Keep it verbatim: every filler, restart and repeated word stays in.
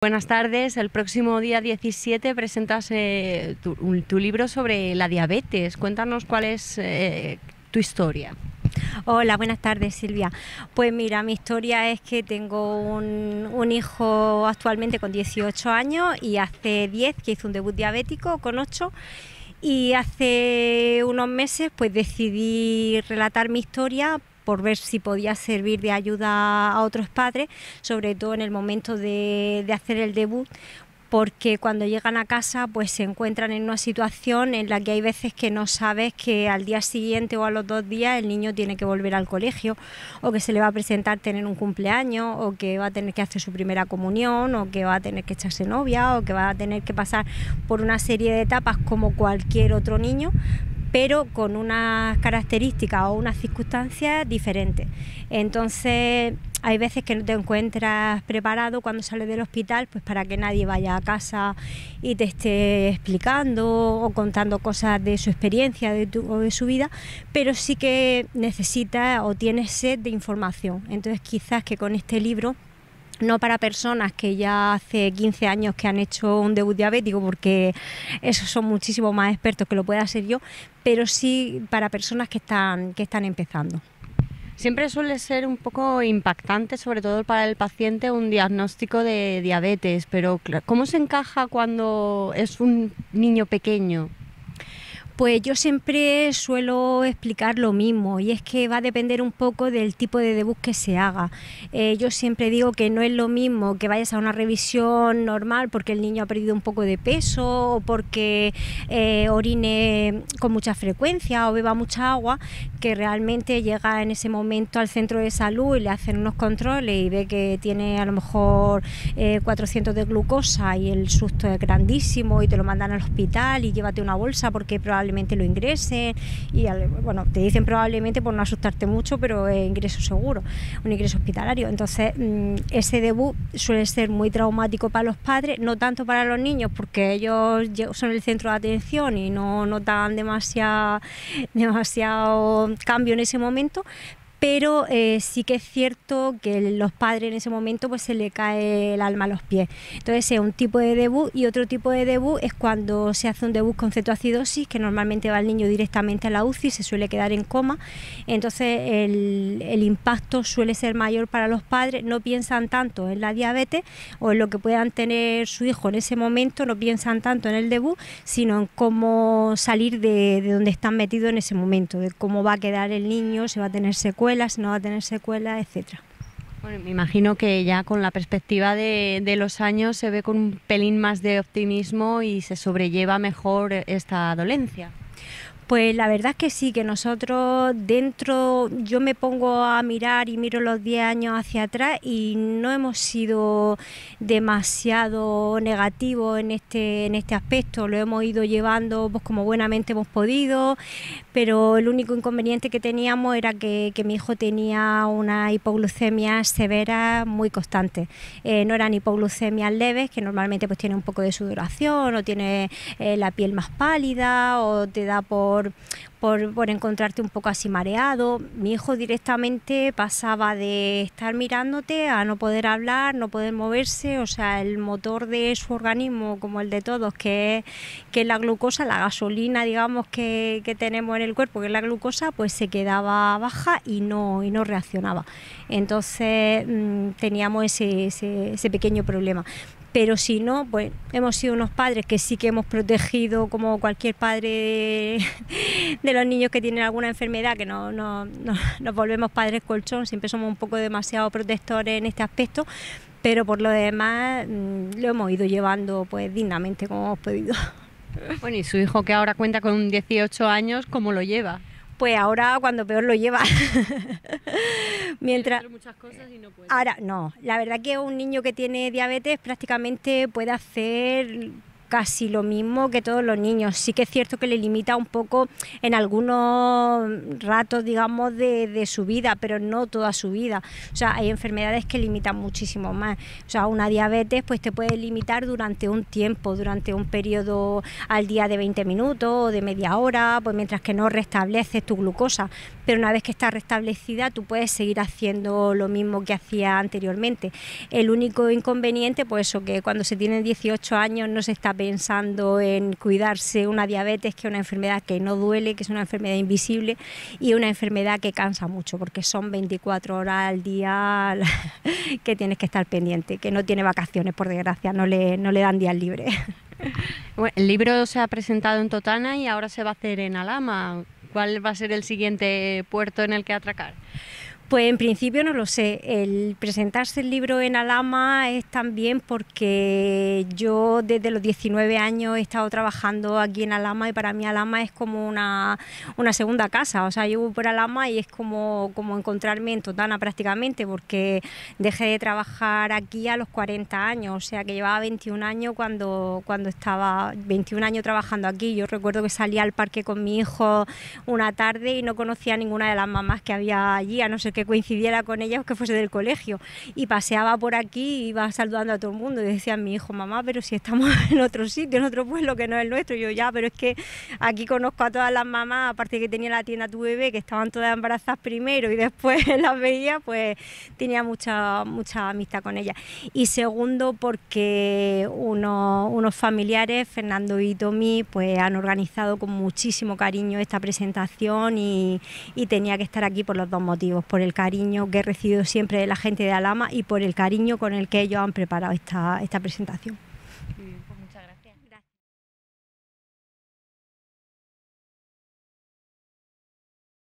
Buenas tardes. El próximo día diecisiete presentas eh, tu, un, tu libro sobre la diabetes. Cuéntanos cuál es eh, tu historia. Hola, buenas tardes, Silvia. Pues mira, mi historia es que tengo un, un hijo actualmente con dieciocho años y hace diez que hizo un debut diabético con ocho, y hace unos meses pues decidí relatar mi historia por ver si podía servir de ayuda a otros padres, sobre todo en el momento de, de hacer el debut, porque cuando llegan a casa pues se encuentran en una situación en la que hay veces que no sabes que al día siguiente o a los dos días el niño tiene que volver al colegio, o que se le va a presentar tener un cumpleaños, o que va a tener que hacer su primera comunión, o que va a tener que echarse novia, o que va a tener que pasar por una serie de etapas como cualquier otro niño, pero con unas características o unas circunstancias diferentes. Entonces hay veces que no te encuentras preparado cuando sales del hospital pues para que nadie vaya a casa y te esté explicando o contando cosas de su experiencia de tu, o de su vida, pero sí que necesitas o tienes sed de información. Entonces quizás que con este libro, no para personas que ya hace quince años que han hecho un debut diabético, porque esos son muchísimo más expertos que lo pueda ser yo, pero sí para personas que están, que están empezando. Siempre suele ser un poco impactante, sobre todo para el paciente, un diagnóstico de diabetes, pero ¿cómo se encaja cuando es un niño pequeño? Pues yo siempre suelo explicar lo mismo, y es que va a depender un poco del tipo de debut que se haga. Eh, yo siempre digo que no es lo mismo que vayas a una revisión normal porque el niño ha perdido un poco de peso o porque eh, orine con mucha frecuencia o beba mucha agua, que realmente llega en ese momento al centro de salud y le hacen unos controles y ve que tiene a lo mejor eh, cuatrocientos de glucosa y el susto es grandísimo y te lo mandan al hospital y llévate una bolsa porque probablemente probablemente lo ingresen, y bueno, te dicen probablemente por no asustarte mucho, pero es ingreso seguro, un ingreso hospitalario. Entonces ese debut suele ser muy traumático para los padres, no tanto para los niños porque ellos son el centro de atención y no notan demasiado, demasiado cambio en ese momento, pero eh, sí que es cierto que los padres en ese momento pues se le cae el alma a los pies. Entonces es un tipo de debut, y otro tipo de debut es cuando se hace un debut con cetoacidosis, que normalmente va el niño directamente a la U C I, se suele quedar en coma. Entonces el, el impacto suele ser mayor para los padres, no piensan tanto en la diabetes o en lo que puedan tener su hijo en ese momento, no piensan tanto en el debut, sino en cómo salir de, de donde están metidos en ese momento, de cómo va a quedar el niño, si va a tener secuelas, si no va a tener secuelas, etcétera. Bueno, me imagino que ya con la perspectiva de, de los años se ve con un pelín más de optimismo y se sobrelleva mejor esta dolencia. Pues la verdad es que sí, que nosotros dentro, yo me pongo a mirar y miro los diez años hacia atrás y no hemos sido demasiado negativos en este, en este aspecto, lo hemos ido llevando pues como buenamente hemos podido, pero el único inconveniente que teníamos era que, que mi hijo tenía una hipoglucemia severa muy constante. Eh, no eran hipoglucemias leves, que normalmente pues tiene un poco de sudoración o tiene eh, la piel más pálida o te da por Por, por, por encontrarte un poco así mareado. Mi hijo directamente pasaba de estar mirándote a no poder hablar, no poder moverse, o sea, el motor de su organismo, como el de todos, que es, que es la glucosa, la gasolina, digamos, que, que tenemos en el cuerpo, que es la glucosa, pues se quedaba baja y no, y no reaccionaba. Entonces mmm, teníamos ese, ese, ese pequeño problema. Pero si no, pues hemos sido unos padres que sí que hemos protegido, como cualquier padre de, de los niños que tienen alguna enfermedad, que no, no, no nos volvemos padres colchón, siempre somos un poco demasiado protectores en este aspecto, pero por lo demás mmm, lo hemos ido llevando pues dignamente como hemos podido. Bueno, y su hijo, que ahora cuenta con dieciocho años, ¿cómo lo lleva? Pues ahora cuando peor lo lleva. Mientras muchas cosas y no puede. Ahora no, la verdad que un niño que tiene diabetes prácticamente puede hacer casi lo mismo que todos los niños. Sí que es cierto que le limita un poco en algunos ratos, digamos, de, de su vida, pero no toda su vida. O sea, hay enfermedades que limitan muchísimo más. O sea, una diabetes pues te puede limitar durante un tiempo, durante un periodo al día de veinte minutos o de media hora, pues mientras que no restableces tu glucosa. Pero una vez que está restablecida, tú puedes seguir haciendo lo mismo que hacía anteriormente. El único inconveniente, pues eso, que cuando se tienen dieciocho años no se está pensando en cuidarse una diabetes, que es una enfermedad que no duele, que es una enfermedad invisible y una enfermedad que cansa mucho, porque son veinticuatro horas al día que tienes que estar pendiente, que no tiene vacaciones, por desgracia, no le, no le dan días libres. Bueno, el libro se ha presentado en Totana y ahora se va a hacer en Alhama. ¿Cuál va a ser el siguiente puerto en el que atracar? Pues en principio no lo sé. El presentarse el libro en Alhama es también porque yo desde los diecinueve años he estado trabajando aquí en Alhama y para mí Alhama es como una, una segunda casa. O sea, yo voy por Alhama y es como, como encontrarme en Totana prácticamente, porque dejé de trabajar aquí a los cuarenta años, o sea que llevaba veintiún años cuando, cuando estaba veintiún años trabajando aquí. Yo recuerdo que salía al parque con mi hijo una tarde y no conocía a ninguna de las mamás que había allí, a no ser que coincidiera con ellas, que fuese del colegio, y paseaba por aquí y iba saludando a todo el mundo y decía a mi hijo: mamá, pero si estamos en otro sitio, en otro pueblo que no es el nuestro. Y yo: ya, pero es que aquí conozco a todas las mamás, aparte que tenía la tienda Tu Bebé, que estaban todas embarazadas primero y después las veía, pues tenía mucha, mucha amistad con ellas. Y segundo, porque unos, unos familiares, Fernando y Tommy, pues han organizado con muchísimo cariño esta presentación y, y tenía que estar aquí por los dos motivos: por el cariño que he recibido siempre de la gente de Alhama y por el cariño con el que ellos han preparado esta, esta presentación.